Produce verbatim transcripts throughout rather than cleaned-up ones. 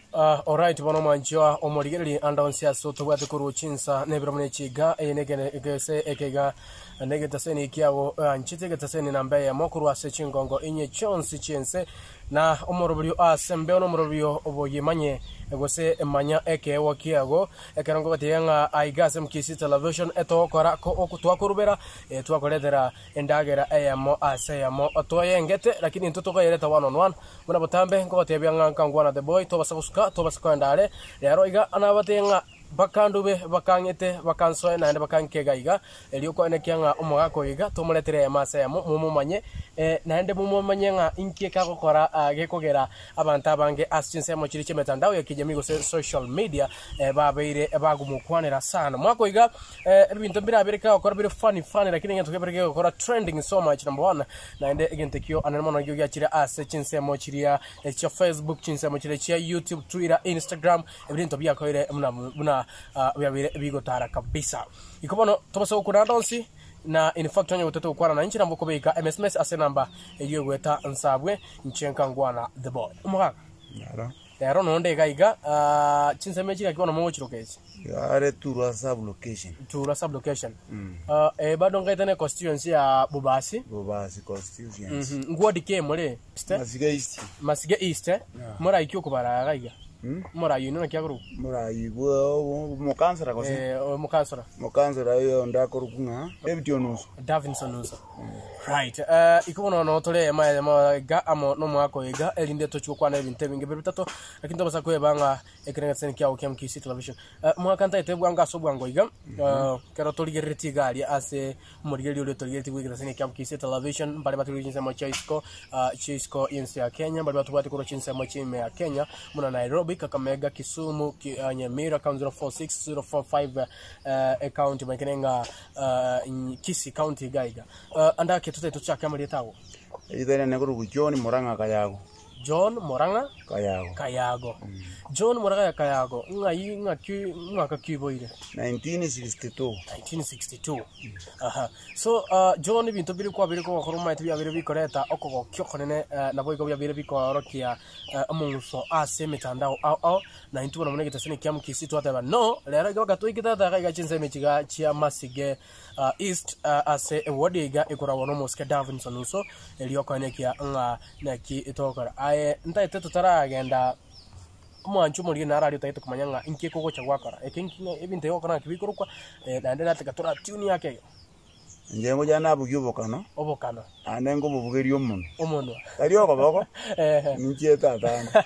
Uh, alright, bono manjwa omorigeri andonsia so to watu kuru chinsa nebramne chiga enegene egese ekega negetaseni kiawo anchite getaseni nambe ya mokuru ase chingongo inye chonsi chense na omorobio asembe omorobio oboyimanye egose emanya eke wakiago ekerongo batenga aigase Mkisii television etokora ko okutwakurubera etwakoretera endagera eyamo ase yamo otoyengete lakini ntutuko yereta one on one muna botambe ngo tebya nkangwana the boy tobasakuska tobasakwandale rero iga anabatenga bakandube bakangete bakansoe nande bakankega iga elioko enekyanga omugako iga tomuletere amase yamo mumumanye eh nande mumumanye nga inkie kakokora gekogera abantu abange asinse mo chiri chemetandao ya kijamii go social media eh babeire bagumukwanira sana mwako iga eh ebintu mbira abirika okora bire funny funny lakini ngento kebereke okora trending so much number one nande egentekyo ananmono gyo yachira ase chinse mo chiria cha Facebook chinse mo chiria cha YouTube Twitter Instagram ebintu byakoire muna muna byabire bigotara kabisa ikobono tobaso kuna donsi na in fact onye uteto ukwana na nchi nambo kubika M S M S ase namba eyo gweta nsabwe nchenka ngwana the boy umuga yara yaro nonde gaiga uh chinse mechi kakibona mo chirokezi yare Turwa sub location Turwa sub location mm. uh e bado ngaitane constituency ya Bobasi Bobasi constituency mhm ngwadi ke mole Masige East Masige East yeah. Mora ikyo kubara gaiga Hmm? Mora yuno kyaguru mora yibo mo kansara ko eh mo kansara mo kansara yo ndako rukunga ebitionuso Davinson uso right uh ikubono no tole ma ma ga amo no mwako ega elinde to chukwa na ebinte binge bitato lakini tobasa ko ebanga ekenga sen kya okem Kisii television uh, mwakanta etebwanga sobwango iga uh, kero toligereti gali ase morigeri ole toligereti bwigera sen kya Kisii television bali batuli chinsa mo chaisco uh, chaisco insi ya Kenya bali batu bati ko chinsa mo chime ya Kenya muna Nairobi Kakamega Kisumu ki, uh, Nyamira account zero four six zero four five uh, account makenga uh, in Kisii county gaiga uh, anda ketute tuchaka amali tawo idene neguru John Moranga Kayago John Moranga Kayago Kayago mm. John Moranga Kayago ngai ngaki ngaka kiboire nineteen sixty-two nineteen sixty-two mm. Aha so uh, John bintu biri kwa biri ko khuruma itibi abiri bikoreta okoko kyokonene uh, nabo iko byabiri bikorokia uh, amunso ase mitandao au au na intu na munege tasini kya Mkisii twataba no lero ga gatwikita daga ga chinse mechiga chia Masige uh, East uh, ase ewodiga ikora wono moske Davinson uso elioko enekia nga na ki itokora aye ntaite tutara agenda mwanchu muri na radio taito kumanyanga inke koko chagwakara ekinki ebinte yokana kibikorukwa eh ndandera tikatora tune yake njengo jana bugibokano obokano anengo bubugeri omuntu omuntu ariyo koboko eh ninjeta tanga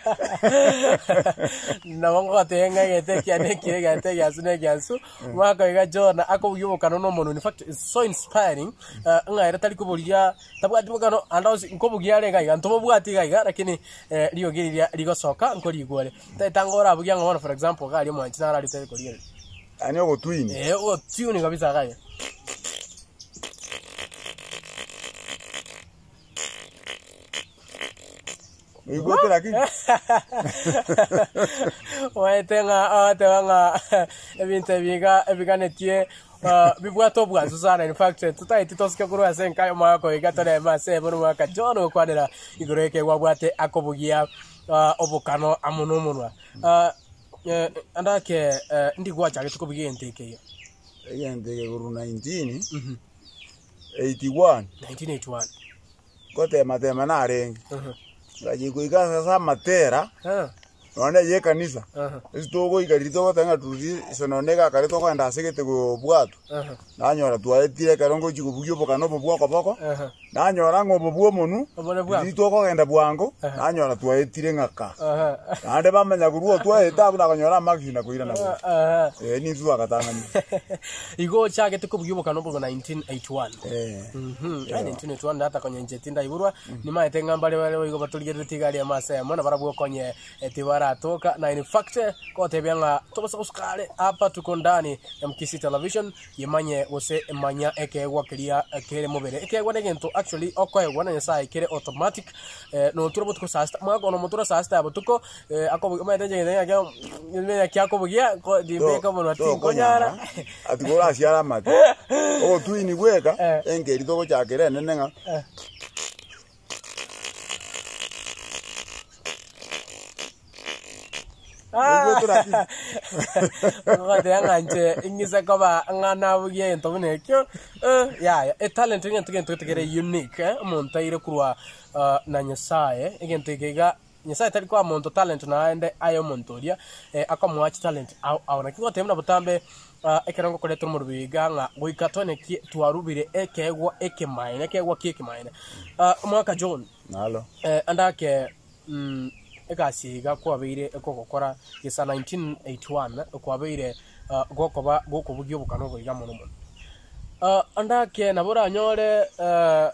na wango atenga gete kyane kirega ate yasune gyansu mwaka iga Jona akobugibokano no muntu in fact it's so inspiring ngaira tali kubulia tabwati bokano andaus nkobugiare gaiga ntobubwati gaiga lakini liyo giriria ligosoka nkoli igore tatangora bugyango one for example gali mwanchi na radio tele koliere ani ogo twini eh o tune kabisa gaiga Igote lakini waitenga atenga ebinte biga ebiganetie bibwato bwazo sana in fact tutaiti tosike kuru asenka yo mako igatore mase bono maka John kwanira igoreke gwabwate akobugia obokano amuno munwa andake ndi gwacha gitukubigie nteke yo yende guru nineteen eighty-one nineteen eighty-one kote matema na arengi ngaji kuiga sasa matera eh none ye kanisa eh isitogo ikarito tanga tuzi sononeka karito kwa ndasegete go bwato eh nanyora twaetire karongo chikubugyo bokano bobwa koboko eh nanyora ngo bobwo monu isitogo genda bwango nanyora twaetire ngaka eh ande bamenya guruo twaeta buna kanyora magina kuira na eh ni zuwa katanga ni igo chake tukubugyo bokano bobwa nineteen eighty-one eh mhm nineteen eighty-one data konye njetinda iburwa ni maetenga mbale wale igo batuligere tigali ya masa mona barabu konye etibara toka na in fact kote byanga tobasa uskale hapa tuko ndani ya Mkisii television yemanye wose emanya ekegwa kiria ekere mobere ekegwa negento actually okoegwa na sai kere automatic no turbo tuko sasta mwago no motora sasta abo tuko akobo maitenje ngenya kya ngenya kya kobugia ko dibeka bono tingo nyara atigora siara mate o tuini gweka engeri toko chakere nenenga Ah. Ngote nganje ingise koba ngana bugie ntobune kyo. Eh ya e talent ngento ngento tegere unique eh umuntu ayire kurwa na nyasaye ngento kega nyasaye tari kwa muntu talent na ende ayo muntu ria akamwachi talent awona kigo temna butambe ekerango kore turu murubiga nga goikatone ki twarubire ekegwa ekemaine ekegwa kiekimaine umwaka John nalo eh andake mm ekasiga kwabeire ekokokora gisa nineteen eighty-one kwabeire gokoba gokobugyo bukano goiga muno muno uh andake nabora nyore uh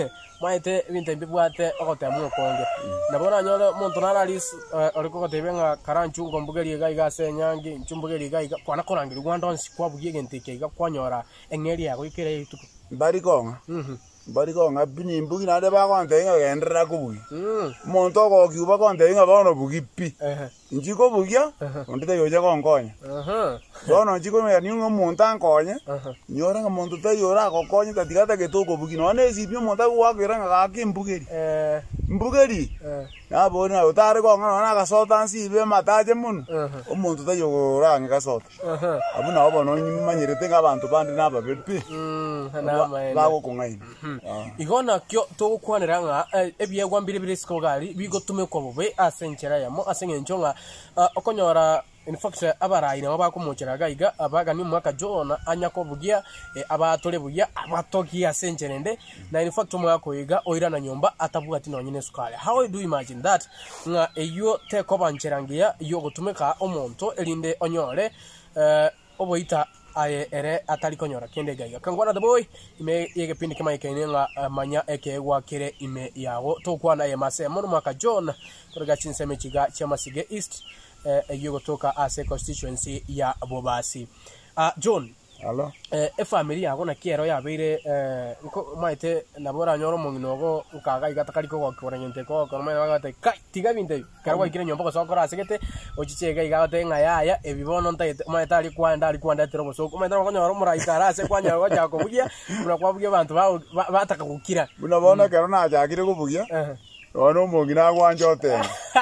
maite ibintu bibwate ogotemwe konge nabora nyore muntu naralis oriko gotebenga karanchungo mbugeri gaiga senyangi nchumbugeri gaiga kwana korangira gwandonsi kwabugie gentike iga kwanyora engeri yago ikere ituko bari konga mhm bari konga bini mbugi nade ba konte inga gendera kubugi mm muntu ogokiuba konte inga bono bugipi eh njiko bugia ondite yoje konkonya aha bono njiko me ni umuntu ankonye nyora nga muntu tayora akokonye tatigata getoko bugi none sibyo muntu agwakira nga gakimbugeri eh mbugeri eh nabona utare konga nona gasota nsibe mataje muno umuntu tayora nga gasota aha abuna bono nyimanyirete ngabantu bandi naba bepi mm hanama bago kongaini igona kyo to kwanira nga ebyegwa mbire bire sikogari bigotume ko bobe asenchera yamo asengenchonga okonyora in fact abaraine abakumuchira gaiga abaga ni mwaka John anyako bugia abatole bugia abatoki asencherende na in fact mwako iga oira na nyomba atabuga tino nyine sukale. How do you imagine that nga eyo teko bancherangia yo gutumeka omonto elinde onyore eh oboita aye ere atali konyora kende gaiga kangwana the boy ime yege pindi kama ikainenga uh, manya eke wakire ime yawo to kwana ye mase mono mwaka John kutoka chinseme chiga cha Masige East uh, yugo toka ase constituency ya Bobasi uh, John Hello. Eh e family yago na kiero ya beire eh nko maite nabora nyoro munginogo ukaga igatakari ko gokora nyente ko ko mai bagate kai tiga binte karwa ikire nyombo ko sokora asegete ochichega igate ngayaya ebibono ntaite maite ali kwanda ali kwanda tero bosoko maite ko nyoro muraikara ase kwanya go jako bugia bura kwabugia bantu bataka gukira unabona kero na jakire kubugia eh ono mungina gwanjote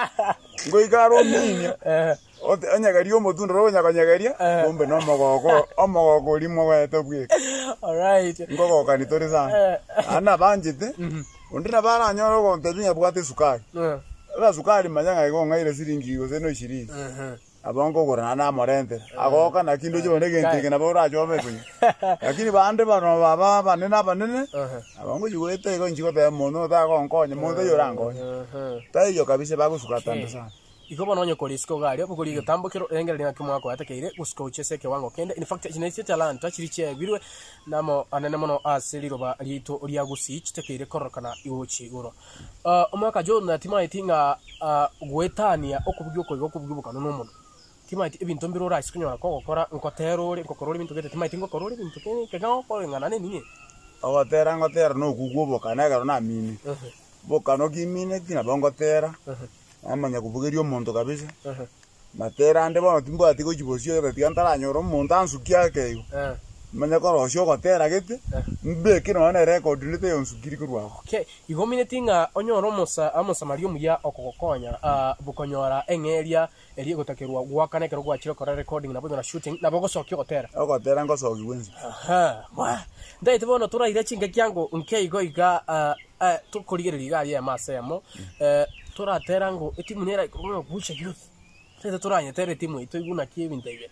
ngo igaro minya eh ote anyagario mutunda ro nyakanyagaria bombe no mogoko omogoko limo gweto bwe all right ngogo kanitori sana ana banjite undina bara nyoro gonte binya bwate sukari la sukari manyanga igonga ile siringi go seno ishirini abongo gora na morente agoka na kindo jone gente na bora jome kunya lakini bande bano baba banena banene abongo jugete go njiko te mono ta gonkonye mondo yorango tayo kabisa bagusukatanda sana ikoba nonyo kolisko gari apo koliga tambokero engera lina kimwako atakeire uskochese ke wango kende in fact genetic talent achiriche birwe namo anene mono aseliro ba lito liagusi chitekeire korokana iwochi goro uh umwaka John na tima itinga uh gwetania okubugyo ko okubugyo no muno tima iti ebintu mbiro rice kunyora ko gukora nkotero ri kokorori bintu gete tima itingo korori bintu kene kega ko ngana ne nini awatera ngotera no kugubo kana garo na mini bokano gimine tina bongotera amanya kubugerio omonto kabisa eh matera ande bono timbo atiko chibosio gati antara nyoro omonto ansukia keigo eh manya korosio gotera gete mbeke no na record nite yonsukiri kurwa okay igo minetinga onyoro mosa amosa mario muya okokokonya ah bukonyora engeria eri gotakerwa gwakane kero gwachiro kora recording nabo na shooting nabo gosokio gotera ogotera ngosoki wenzi aha wa ndaite bono turaire chinga kyango nke igo iga ah tukurigereri gari ya masemo eh turatera ngo etimu nera ikomwe Gucha youth tete turanye tere timu ito iguna kiebintege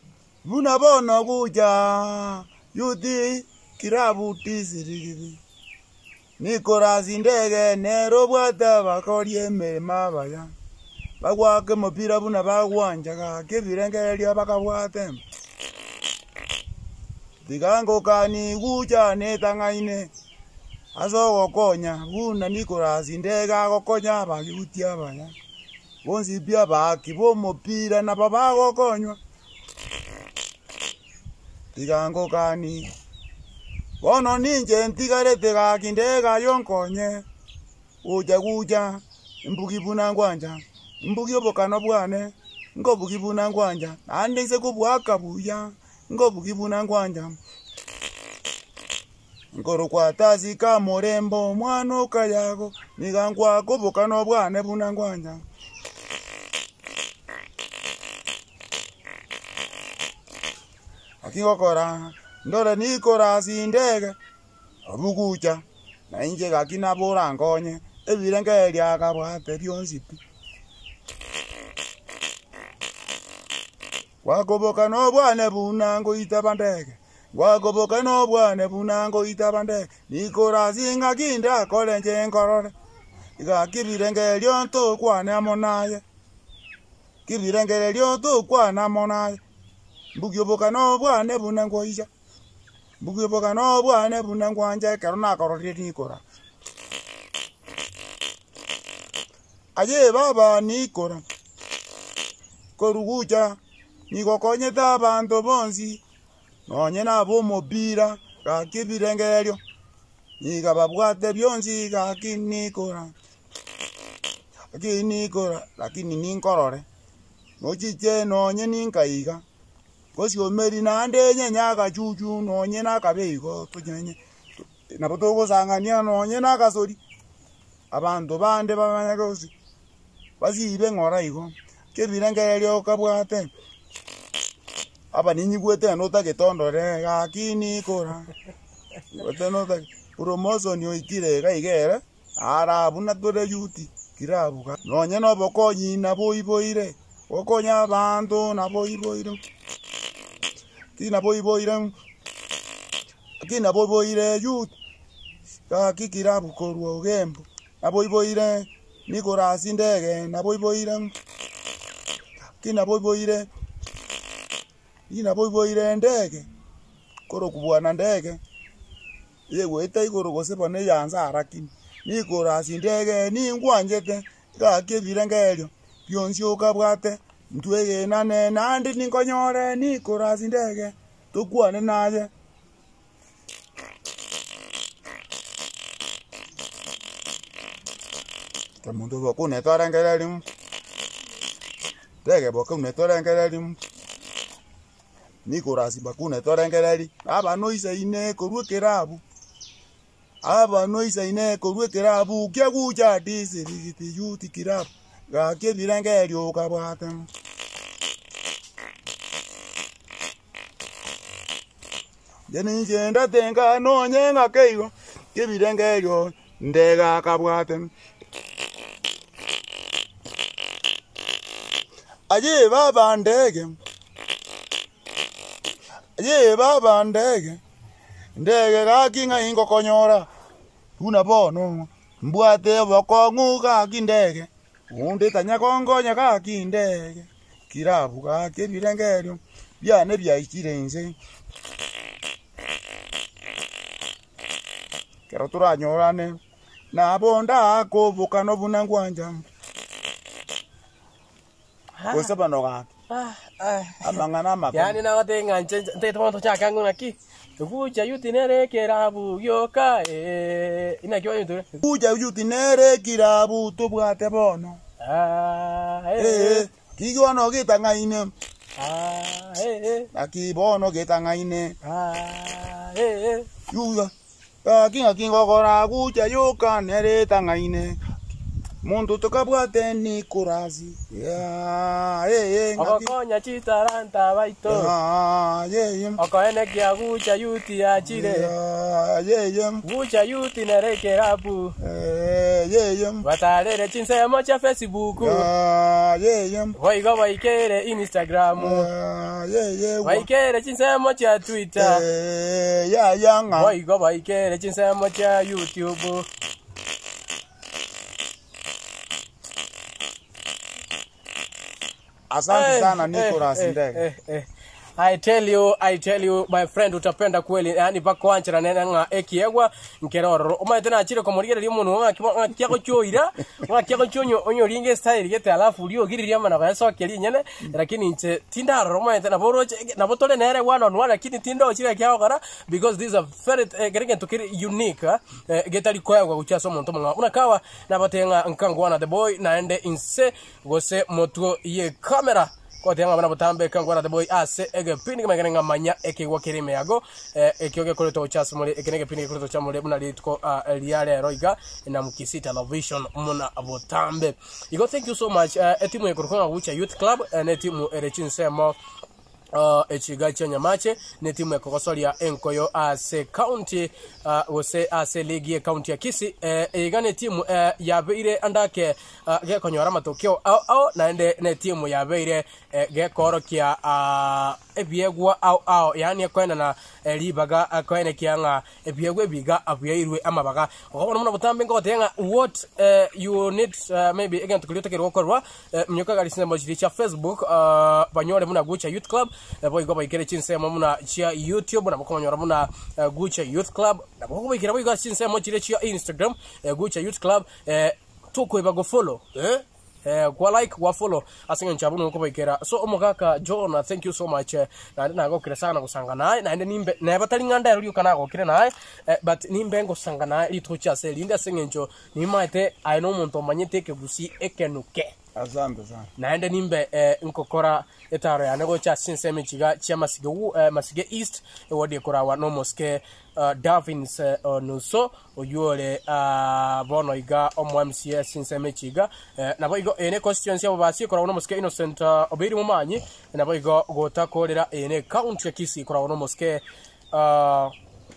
buna bono Gucha youth kirabu tisirigiri nikora zindege nero bwata bakorie mema baya bagwake mupira buna bagwanja kebirengereria bakabwate digango kani Gucha netangaine azo gokonya buna nikora zindega gokonya bagiutia banya bonzi bia baki bo mopira na baba gokonywa tigango kani bono ninje ntigarete gakindega yonkonye uja Gucha mbugi buna ngwanja mbugi obokano bwane ngo bugi buna ngwanja ande se kubwaka buya ngo bugi buna ngwanja ngoro kwa tazi ka Mrembo mwana kayago nigangwa kubukano bwane buna ngwanja akingokora ndore nikora sindege abugucha na inje gakina bora ngonye ebirenge lya kabwate byonzipi wagoboka no bwane bunango itabandege wagoboka no bwane bunango itabandege nikora singa kinda kolenje nkorore iga kibirenge lyonto kwane amonaye kibirenge lyonto kwane amonaye mbugyoboka no bwane bunango ija mbugyoboka no bwane bunango anje karona korore nikora aye baba nikora korugucha niko konyeta abantu bonzi nonye nabo mobira kakibirengelyo nika babwate byonzi kakinikora akinikora lakini ninkorore mochiche nonye ninkaiga kosi omeri nande nyenya kachuchu nonye nakabeigo tunyenye nabotogo sangania nonye nakasori abantu bande bamanya kosi basibe ngora igo kebirengelyo kabwate aba ninyi gwete nota getondore gakini kora gwete nota promotion yo ikire ga igere ara buna tore yuti kirabuka nonye no bokonyi na boiboire okonya abantu na boiboire tina boiboire tina boiboire yut ga kikirabu korwo gembo na boiboire nikora sindege na boiboire kina boiboire ina boiboire ndege koro kubwana ndege yego itai koro gosepa ne yanza harakini ni kora sindege ni ngwanjete ga kebirengelyo byonsyo kabwate ntwege nane nandi ninkonyore ni kora sindege tukwane naje tamundo bakune tarangelelimu ndege bakune tarangelelimu nikorasi bakune torengereri aba noisa ine korwe kerabu aba noisa ine korwe kerabu kya gucha disi rigiti yuti kirabu ga kebirengeri okabwate jeni jenda tenga nonye ngakeyo kebirengeri ndega kabwate aje baba ndege ye baba ndege ndege gakinga ingo konyora una bono mbwate bokongu ga kindege unde tanya kongonya ga kindege kirabu ga kebirengerio byane byayikirenze kero turanyorane na bonda ko bukano bunangwanja kosaba noga Ah, ah. amangana mako Yani na wate nganche nte tomo cha kangu naki. Gucha yuti nere kerabu yoka eh ina kiwa yuti. Gucha yuti nere kirabu tobwate bono. Ah eh eh kigo no gitanga ine. Ah eh eh akibono gitanga ine. Ah eh eh yuga akinga kingo kora gucha yoka nere tanga ine. Mundo tokabwate ni kurasi ya eh eh okonya chitaranta baito ah ye ye okoene kia gucha yuti achire ya ye ye gucha yuti nerekerabu eh ye ye batarere chinsemo cha Facebook ya ye ye boigo baikere Instagram ya ye ye baikere chinsemo cha Twitter eh ya yanga boigo baikere chinsemo cha YouTube. Asante sana Nicholas Ndege. I tell you, I tell you, my friend, utapenda kweli. Yani bako wanchira nena nga ekiegwa nkeroro. Uma tena achire ko murigere lyo muntu nga kiba kyako cyoira, nga kyako cyonyo onyo linge style gete alafu lyo giririya mana kwa so keli nyene, lakini nche tinda roma tena boroche na botole nere one on one lakini tinda ochira kyako kara because this is a very uh, getting to unique. Uh, geta likoya kwa kuchaso muntu nga unakawa na batenga nkangwana the boy naende inse gose motuo ye camera. Kwa tianga bana butambe kangwana the boy ase ege pini kama kenga manya eke wakirime yago eke oge kole to chas mole eke nege pini kole to chamole muna litko liale roiga na Mkisii television muna butambe. You go thank you so much etimu ekorkonga Gucha Youth Club and etimu erechin semo Uh, echiga chanyamache ne timu ya kokosoria enkoyo ase county uh, ose ase ligi ya county ya Kisii eh, igane timu eh, ya beire andake uh, ge konyora matokeo au au naende ne timu ya beire eh, ge korokia uh, ebiegwa au au yani akwena na eh, libaga akwena kianga ebiegwe biga abuyairwe amabaga okobona muna butambe ngotenga what uh, you need uh, maybe again tukulyote rokorwa uh, mnyoka galisina mojiri cha Facebook uh, banyore muna Gucha Youth Club boy go by kere chinse muna chia YouTube na mukonyora muna uh, Gucha Youth Club na bogo by kere boy go chinse mo chire chia Instagram uh, Gucha Youth Club eh tuko ibago follow eh eh kwa like wa follow asinga nchabu nuko by kera so omogaka John thank you so much eh, na na go kire sana gusanga naye na ende nimbe na batali nganda ryo kana go kire naye eh, but nimbe ngo sanga naye lithucha se linda singencho nimaite I know muntu manyete ke gusi ekenuke asante sana naende nimbe eh, nkokora etaro ya nego cha sinse mechiga chia Masige uh, Masige East ewodi kora wa no moske uh, Davins uh, nuso oyole uh, bono iga omo M C S sinse mechiga uh, nabo igo ene constituency ya Bobasi kora no moske Innocent uh, obiri mumanyi nabo igo gota kolera ene county ya Kisii kora no moske uh,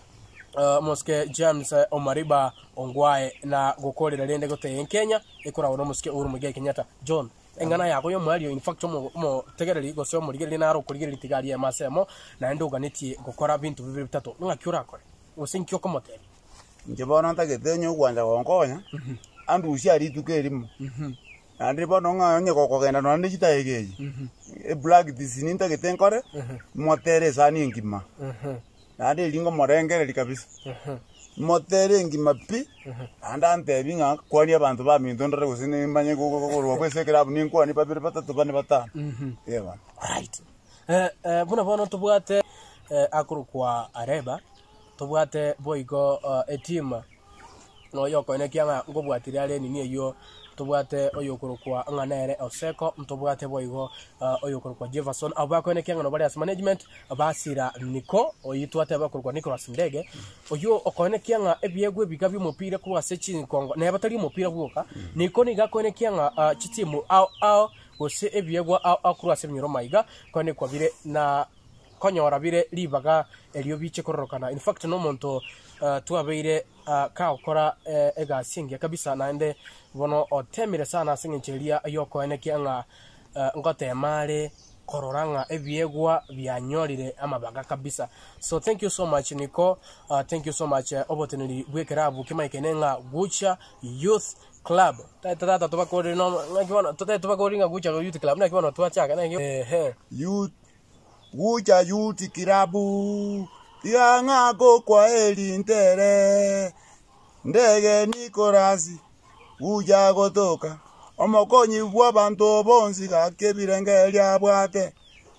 Uh, moske James uh, Omariba Ongwae na gukorera rende gote Kenya ikora no moske uru muge Kenyatta John engana yako yo mwali in fact mo mo tegereri go so muri na ro kurigeri tigari ya masemo na ndo ganiti gukora bintu bibiri bitatu ngakyura kore usinkyo komote nje bona ntagetenyo kwanja konkonya andu ushari tukerimo mhm andi bona nganye kokogenda no ndi chitaegeji e black disini ntagetenkore motere sani ngima mhm andi lingo morengere kabisa mhm motere ngima pi anda antebinga kwani abantu ba mindondore gusini mbanye kuko kwese kerabu ni kwani babiri batatu bane batano mhm yeba right eh eh buna bona tubwate akuru kwa areba tubwate boigo etima no yoko ene kianga ngobwatira ale ni yo tubwate oyokuru kwa nganere oseko mtubwate boigo oyokuru kwa Jefferson abako ene kianga no bali as management abasira niko oyitwate abakuru kwa Nicholas Ndege oyo okone kianga ebiegwe bigabi mupira kwa sechi Kongo na batali mupira buka niko ni gako ene kianga chitimu au au ose ebiegwa au akuru asemnyoro maiga kone kwa bire na konyora bire libaga elio biche kororokana in fact no monto uh, tuabeire uh, ka okora uh, ega singe kabisa naende bono otemire sana singechelia yoko ene kianga uh, ngote mare kororanga ebiegwa byanyorire amabaga kabisa so thank you so much Nico uh, thank you so much uh, oboteneri bwekerabu kimaikenenga Gucha Youth Club tata tata tubakore no ngakibona tata tubakoringa Gucha Youth Club na kibona tuachaka na eh youth Gucha Youth Kirabu Tianga go kwa eli ntere Ndege Nikolasi Gucha gotoka Omokonyi bwa bantu bonsi kakebirenge lya bwate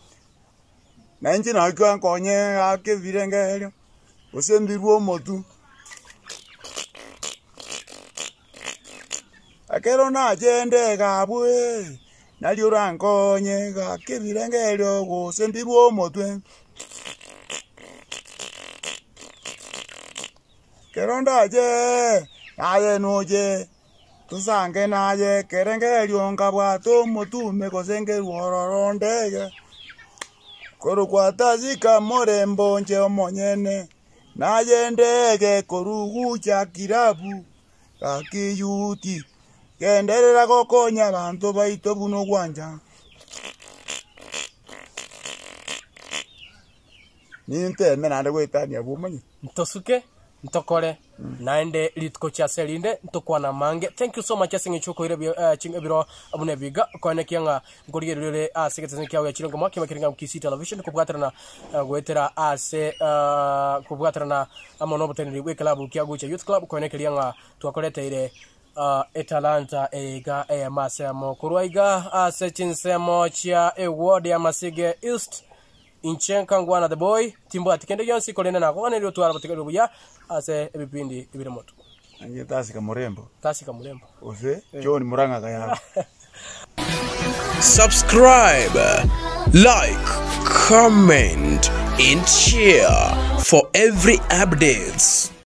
Nanji na kwa konye kakebirenge lya Osembirwo motu Akero na jende gabwe Nali urankonye kakebirenge lya osembirwo motu Keronda je aye noje tusange naye kerenge lyonga bwato mutume kosenge rorondege koru kwatazika Mrembo nje omonyene naye ndege koru Gucha Kirabu kakiyuti kenderera gokonya abantu baito buno gwanja ninte mena ndegwetania bumanyi ntosuke ntokore mm. naende litko cha selinde ntokwana mange thank you so much asinge chuko ire uh, chinga biro abune biga kone kianga ngorigere asigetse kyawe ya chirongo mwaki makiringa Mkisii television kubwatrana uh, gwetera ase uh, kubwatrana amono boteneri we club kya Gucha Youth Club kone kianga twakolete ire uh, etalanta ega e masemo kurwaiga ase chinsemo cha e ward ya Masige East inchenka ngwana the boy timbo atikende yonsi kolena na kone lyo twara batikelo buya ase ebipindi ibire moto anje Tusker Mrembo Tusker Mrembo ose John Muranga kaya subscribe like comment and share for every updates.